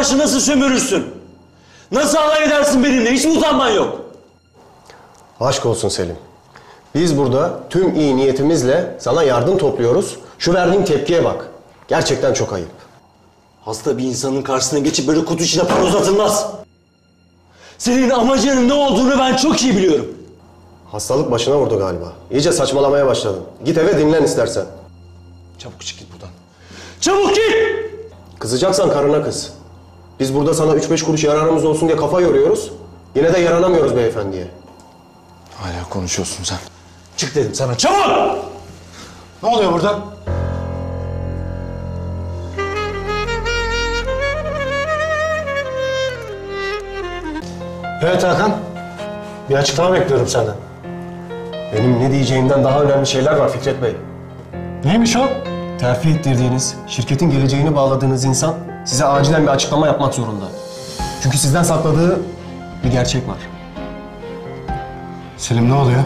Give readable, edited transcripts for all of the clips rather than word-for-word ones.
karşı nasıl sömürürsün? Nasıl alay edersin benimle? Hiç mi utanman yok? Aşk olsun Selim. Biz burada tüm iyi niyetimizle sana yardım topluyoruz. Şu verdiğin tepkiye bak. Gerçekten çok ayıp. Hasta bir insanın karşısına geçip böyle kutu içine para uzatılmaz. Senin amacının ne olduğunu ben çok iyi biliyorum. Hastalık başına vurdu galiba. İyice saçmalamaya başladın. Git eve dinlen istersen. Çabuk çık git buradan. Çabuk git! Kızacaksan karına kız. Biz burada sana 3-5 kuruş yararımız olsun diye kafa yoruyoruz. Yine de yaranamıyoruz beyefendiye. Hala konuşuyorsun sen. Çık dedim sana, çabuk! Ne oluyor burada? Evet Hakan. Bir açıklama bekliyorum senden. Benim ne diyeceğimden daha önemli şeyler var Fikret Bey. Neymiş o? Terfi ettirdiğiniz, şirketin geleceğini bağladığınız insan size acilen bir açıklama yapmak zorunda. Çünkü sizden sakladığı bir gerçek var. Selim ne oluyor?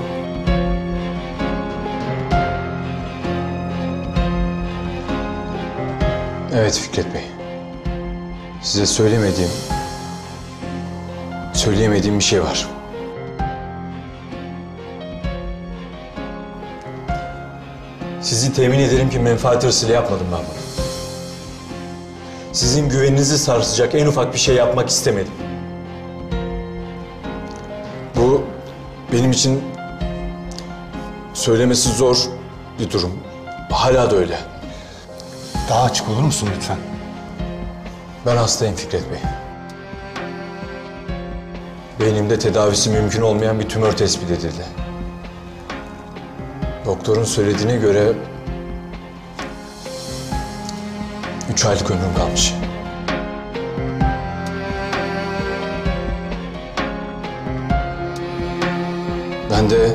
Evet Fikret Bey. Size söyleyemediğim bir şey var. Sizi temin ederim ki menfaat hırsıyla yapmadım ben bunu. Sizin güveninizi sarsacak en ufak bir şey yapmak istemedim. Bu benim için söylemesi zor bir durum. Hala da öyle. Daha açık olur musun lütfen? Ben hastayım Fikret Bey. Beynimde tedavisi mümkün olmayan bir tümör tespit edildi. Doktorun söylediğine göre 3 aylık ömrüm kalmış. Ben de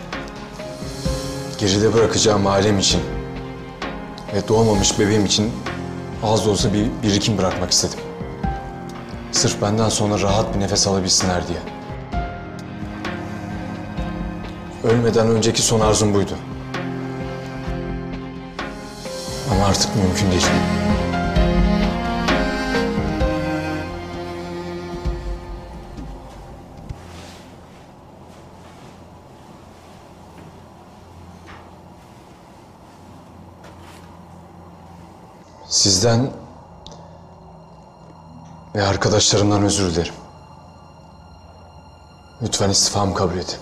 geride bırakacağım ailem için ve doğmamış bebeğim için az da olsa bir birikim bırakmak istedim. Sırf benden sonra rahat bir nefes alabilsinler diye. Ölmeden önceki son arzum buydu. Ama artık mümkün değil. Sizden ve arkadaşlarımdan özür dilerim. Lütfen istifamı kabul edin.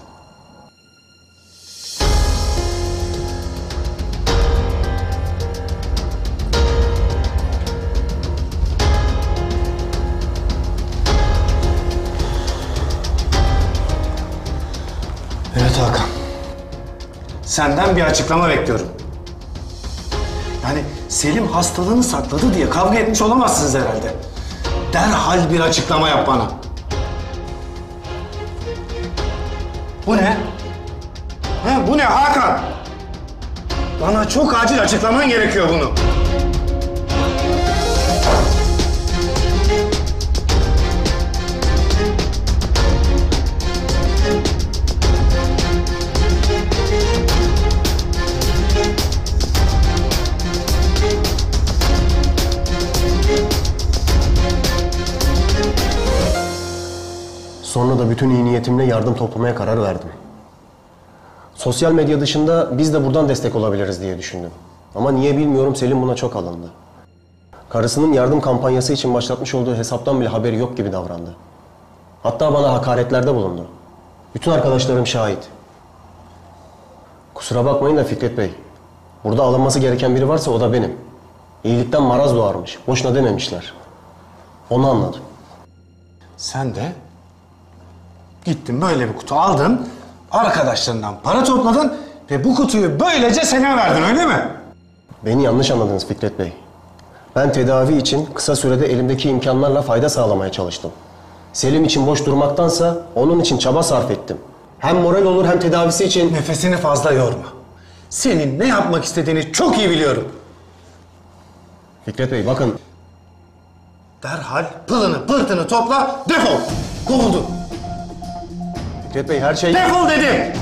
Evet Hakan. Senden bir açıklama bekliyorum. Yani Selim hastalığını sakladı diye kavga etmiş olamazsınız herhalde. Derhal bir açıklama yap bana. Bu ne? Bu ne Hakan? Bana çok acil açıklaman gerekiyor bunu. Sonra da bütün iyi niyetimle yardım toplamaya karar verdim. Sosyal medya dışında biz de buradan destek olabiliriz diye düşündüm. Ama niye bilmiyorum Selim buna çok alındı. Karısının yardım kampanyası için başlatmış olduğu hesaptan bile haberi yok gibi davrandı. Hatta bana hakaretlerde bulundu. Bütün arkadaşlarım şahit. Kusura bakmayın da Fikret Bey. Burada alınması gereken biri varsa o da benim. İyilikten maraz doğarmış. Boşuna dememişler. Onu anladım. Sen de gittin böyle bir kutu aldın, arkadaşlarından para topladın ve bu kutuyu böylece Selim'e verdin, öyle mi? Beni yanlış anladınız Fikret Bey. Ben tedavi için kısa sürede elimdeki imkanlarla fayda sağlamaya çalıştım. Selim için boş durmaktansa onun için çaba sarf ettim. Hem moral olur hem tedavisi için... Nefesini fazla yorma. Senin ne yapmak istediğini çok iyi biliyorum. Fikret Bey bakın... Derhal pılını pırtını topla, defol! Kovuldun. Fikret Bey her şey... Defol dedim!